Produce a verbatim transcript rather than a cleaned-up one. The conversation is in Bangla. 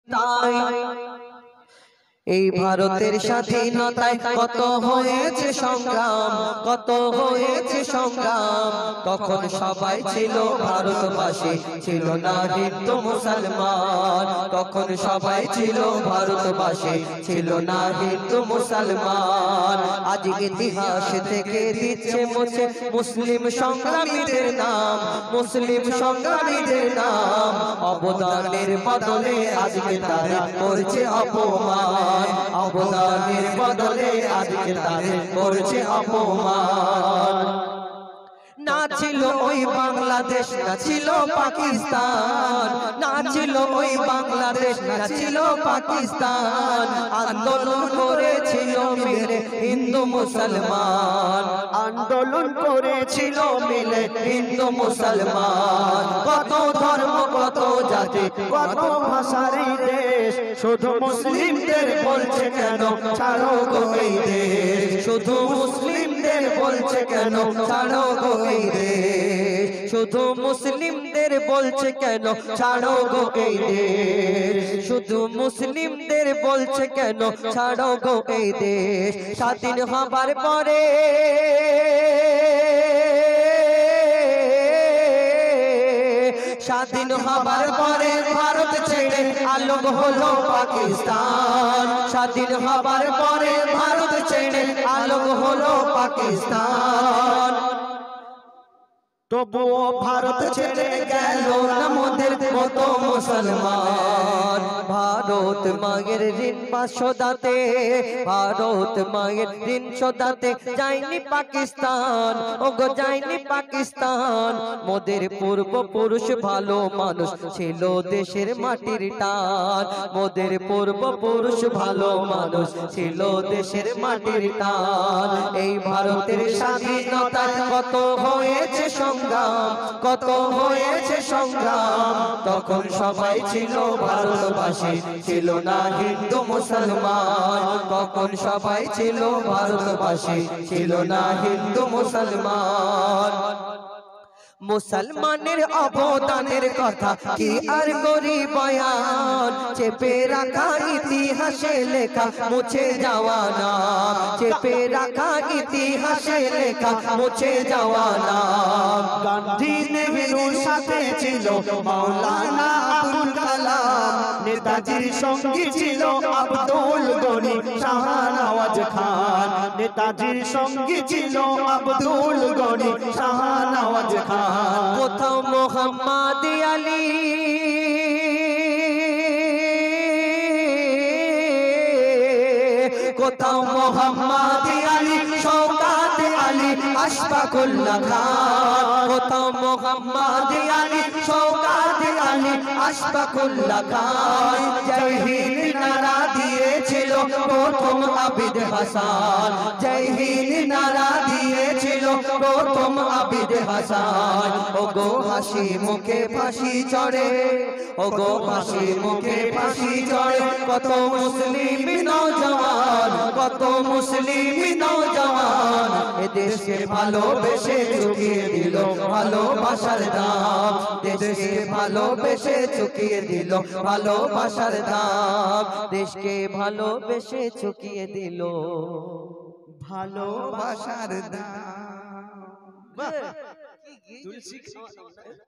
স্বাধীনতায় এই ভারতের স্বাধীনতায় কত হয়েছে সংগ্রাম, কত হয়েছে সংগ্রাম। তখন সবাই ছিল ভারতবাসী, ছিল না হিন্দু মুসলমান। তখন সবাই ছিল ভারতবাসী, ছিল না হিন্দু মুসলমান। আজ ইতিহাস থেকে দিচ্ছে মুছে মুসলিম সংগ্রামীদের নাম, মুসলিম সংগ্রামীদের নাম। অবদানের বদলে আজকে তারা করছে অপমান, অবদানের বদলে আজকে তারা করছে অপমান। না ছিল ওই বাংলাদেশ, না ছিল পাকিস্তান, না ছিল ওই বাংলাদেশ, না ছিল পাকিস্তান। আন্দোলন করেছিল মিলে হিন্দু মুসলমান, আন্দোলন করেছিল মিলে হিন্দু মুসলমান। কত ধর্ম, কত জাতি, কত ভাষার দেশ, শুধু মুসলিমদের বলছে কেন ছাড়ো গো এই দেশ। শুধু মুসলিমদের বলছে কেন ছাড়ো গো এই দেশ। শুধু মুসলিমদের বলছে কেন ছাড়ো গো এই দেশ। শুধু মুসলিমদের বলছে কেন ছাড়ো গো এই দেশ। স্বাধীন হবার পরে স্বাধীন হবার পরে ভারত ছেড়ে আলোক হলো পাকিস্তান। স্বাধীন হবার পরে ভারত ছেড়ে আলোক হলো পাকিস্তান। তবুও ভারত ছেড়ে গেল না মোদের মতো মুসলমান। ভারত মায়ের ঋণ শোধাতে, ভারত মায়ের ঋণ শোধাতে যায়নি পাকিস্তান, ওগো যায়নি পাকিস্তান। মোদের পূর্বপুরুষ ভালো মানুষ ছিল দেশের মাটির টান, মোদের পূর্বপুরুষ ভালো মানুষ ছিল দেশের মাটির টান। এই ভারতের স্বাধীনতায় কত হয়েছে সংগ্রাম, কত হয়েছে সংগ্রাম। তখন সবাই ছিল ভারতবাসী, ছিল না হিন্দু মুসলমান। তখন সবাই ছিল ভারতবাসী, ছিল না হিন্দু মুসলমান। মুসলমানের অবদানের কথা কি আর করি বয়ান, চেপে রাখা ইতিহাসে লেখা মুছে যাওয়া না, চেপে রাখা ইতিহাসে লেখা মুছে যাওয়া না। গান্ধী নেহরুর সাথে ছিল মাওলানা আবুল কালাম, নেতাজির সঙ্গী ছিল আব্দুল গনি শাহনওয়াজ খান, নেতাজির সঙ্গী ছিল আব্দুল গনি শাহনওয়াজ খান। কোথাও মোহাম্মদ আলী, কোথাও মোহাম্মদ আলী, শওকত আলী, আশফাকুল্লাহ খান। কোথাও মোহাম্মদ আলী, শওকত আলী, আশফাকুল্লাহ খান। জয় হিন্দ নারা দিয়েছিল প্রথম আবিদ হাসান, জয় হিন্দ নারা দিয়েছিল প্রথম আবিদ হাসান। ওগো হাসি মুখে ফাঁসি চড়ে, ওগো হাসি মুখে ফাঁসি চড়ে কত মুসলিম নওজওয়ান, কত মুসলিম নওজওয়ান। এ দেশকে ভালোবেসে চুকিয়ে দিল ভালোবাসার দাম, দেশকে ভালোবেসে চুকিয়ে দিল ভালোবাসার দাম, দেশকে ভালোবেসে চুকিয়ে দিল ভালোবাসার দাম। তুলসী